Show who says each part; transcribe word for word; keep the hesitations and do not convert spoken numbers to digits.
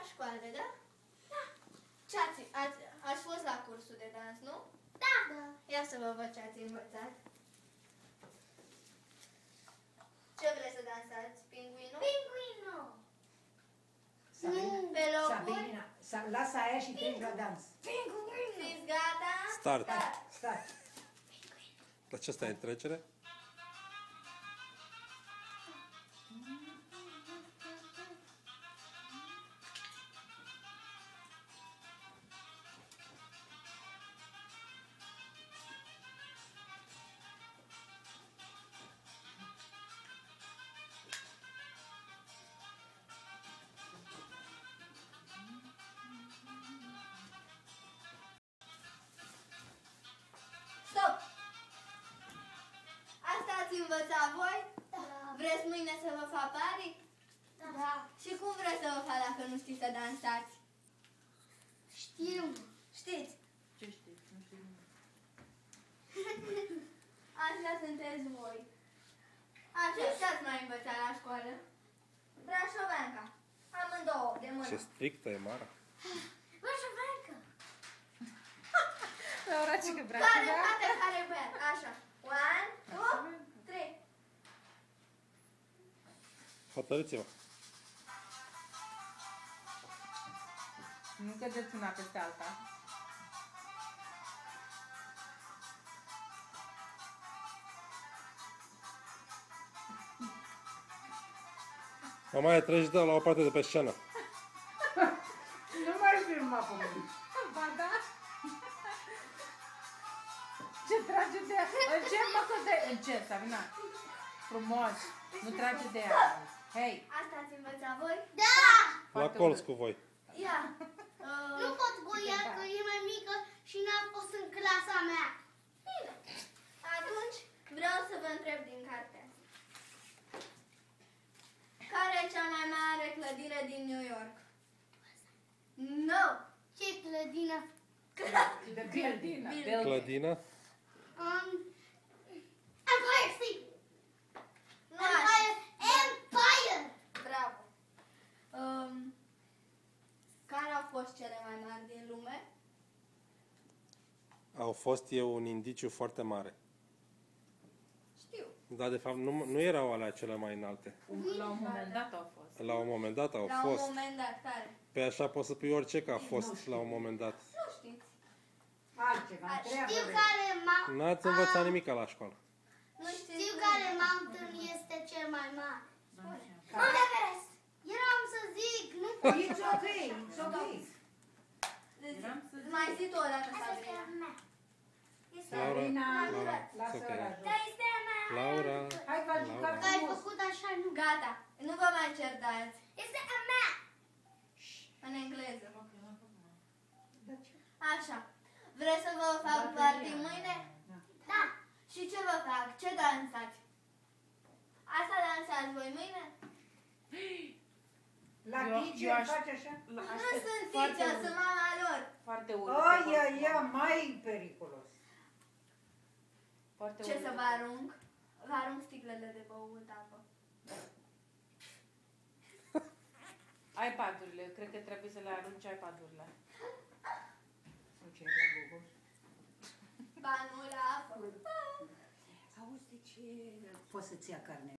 Speaker 1: școală, da? Da. Ce ați, ați, ați fost la cursul de dans, nu?
Speaker 2: Da. Da.
Speaker 1: Ia să vă văd ce ați învățat. Ce vreți să dansați? Pinguinul?
Speaker 2: Pinguinul.
Speaker 1: Pe locuri?
Speaker 3: Sabina, sa, lasă aia și treci la dans.
Speaker 2: Pinguinul.
Speaker 1: Fiți gata?
Speaker 4: Start.
Speaker 1: Start.
Speaker 3: Stai.
Speaker 4: La ce stai în trecere?
Speaker 1: Stop! Asta ați învățat voi?
Speaker 2: Da.
Speaker 1: Vreți mâine să vă fac pari?
Speaker 2: Da.
Speaker 1: Și cum vreți să vă fac dacă nu știți să dansați?
Speaker 2: Știu.
Speaker 1: Știți?
Speaker 5: Ce știi? Nu știu.
Speaker 1: Așa sunteți voi. Așa, ce ați mai învățat la școală? Brașoveanca. Amândouă, de mână.
Speaker 4: Ce strictă e Mara.
Speaker 2: Brașoveancă.
Speaker 5: Laura, ce că
Speaker 1: Care
Speaker 5: brațul,
Speaker 1: fată, care băiat. Așa. One, two, three.
Speaker 4: Hotărâți-vă.
Speaker 5: Nu cădeți una peste alta.
Speaker 4: Mamaia, treci de la o parte de pe scenă.
Speaker 3: Nu mai filma pe mine.
Speaker 5: Ba da? Ce trage de ea? Încep, mă, că de... Încep, Sabina. Frumos. Nu trage de ea. Hei.
Speaker 1: Asta ați învățat voi?
Speaker 2: Da.
Speaker 4: La colț cu voi.
Speaker 1: Ia.
Speaker 2: Nu
Speaker 1: Uh,
Speaker 2: pot cu ea că e mai mică și n-a fost în clasa mea.
Speaker 1: bine. Atunci vreau să vă întreb din cartea. Care e cea mai mare clădire din New York? No!
Speaker 2: Ce clădină?
Speaker 5: Clădina.
Speaker 1: Bine.
Speaker 4: Clădina.
Speaker 2: Um, Empire State.
Speaker 1: Nu așa.
Speaker 2: Empire. Empire.
Speaker 1: Bravo. Um, care au fost cele mai mari din lume?
Speaker 4: Au fost eu un indiciu foarte mare.
Speaker 1: Știu.
Speaker 4: Dar de fapt nu, nu erau alea cele mai înalte.
Speaker 5: La un moment dat au fost.
Speaker 4: La un moment dat au
Speaker 1: La
Speaker 4: fost.
Speaker 1: un moment dat, care?
Speaker 4: Pe așa poți să pui orice că a fost la un moment dat.
Speaker 1: Nu știți.
Speaker 3: Altceva,
Speaker 1: A,
Speaker 3: întreabă.
Speaker 2: Știu care mountain.
Speaker 4: N-ați învățat nimic la școală.
Speaker 1: Nu știți.
Speaker 2: Știu care mountain este cel mai mare.
Speaker 1: Spune.
Speaker 2: Mount Everest. Eram să zic, nu pot să
Speaker 3: It's ok, it's ok.
Speaker 1: Deci,
Speaker 5: Eram să zic.
Speaker 1: mai zi tu o dată,
Speaker 2: Asta este
Speaker 1: Sabrina.
Speaker 2: a mea. Este a
Speaker 4: Laura,
Speaker 3: Sabina,
Speaker 4: Laura,
Speaker 3: lasă
Speaker 4: it's ok.
Speaker 3: ăla jos.
Speaker 2: Da, este a mea.
Speaker 4: Laura,
Speaker 3: Hai că a jucat
Speaker 2: Că ai
Speaker 3: frumos.
Speaker 2: făcut așa, nu.
Speaker 1: Gata. Nu vă mai certați.
Speaker 2: Este a mea.
Speaker 1: În engleză.
Speaker 3: Dar ce?
Speaker 1: Așa. Vreți să vă fac party mâine?
Speaker 2: Da.
Speaker 1: Și ce vă fac? Ce dansați? Asta dansați voi mâine?
Speaker 3: La
Speaker 5: Eu-
Speaker 3: Ghice
Speaker 5: eu aș-
Speaker 3: faci așa?
Speaker 5: La-
Speaker 1: Nu
Speaker 5: aștept
Speaker 1: sunt
Speaker 5: foarte
Speaker 1: Ticea,
Speaker 5: urât.
Speaker 1: sunt mama lor.
Speaker 5: Foarte urât.
Speaker 3: Aia, ia, mai periculos.
Speaker 5: Foarte
Speaker 1: Ce
Speaker 5: urât.
Speaker 1: să vă arunc? Vă arunc sticlele de băut apă.
Speaker 5: iPad-urile. Cred că trebuie să le arunci iPad-urile.
Speaker 3: Nu ce e la Google.
Speaker 1: Ba nu la apă.
Speaker 3: Auzi, de ce poți să-ți ia carne?